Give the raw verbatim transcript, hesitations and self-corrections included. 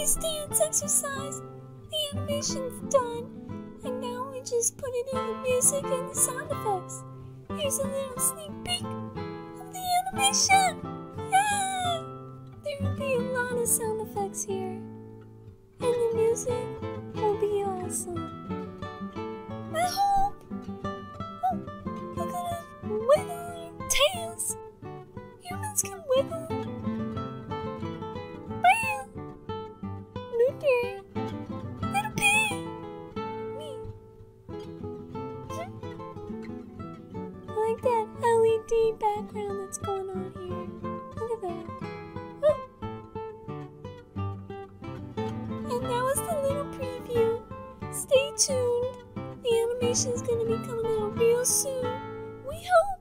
nice dance exercise. The animation's done, and now we just put it in the music and the sound effects. Here's a little sneak peek of the animation. Yeah! There will be a lot of sound effects here, and the music will be awesome. I hope. Oh, look at it wiggle their tails. Humans can wiggle. Bam! Luther. Little P. Me. I like that L E D background that's going on here. Look at that. Oh. And that was the little preview. Stay tuned. The animation is going to be coming out real soon. We hope.